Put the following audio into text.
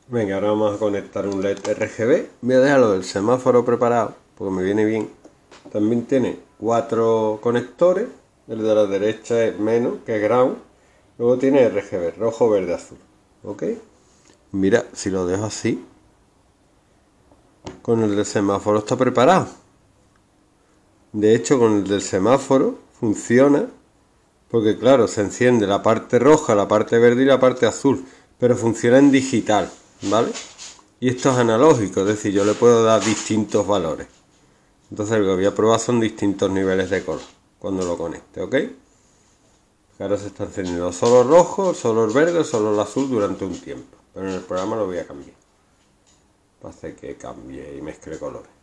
Venga, ahora vamos a conectar un LED RGB. Voy a dejarlo del semáforo preparado porque me viene bien. También tiene 4 conectores. El de la derecha es menos, que es ground. Luego tiene RGB, rojo, verde, azul. ¿Ok? Mira, si lo dejo así, con el del semáforo está preparado. De hecho, con el del semáforo funciona porque, claro, se enciende la parte roja, la parte verde y la parte azul, pero funciona en digital, ¿vale? Y esto es analógico, es decir, yo le puedo dar distintos valores. Entonces lo que voy a probar son distintos niveles de color cuando lo conecte, ¿ok? Ahora se está encendiendo solo el rojo, solo el verde, solo el azul durante un tiempo. Pero en el programa lo voy a cambiar. Para hacer que cambie y mezcle colores.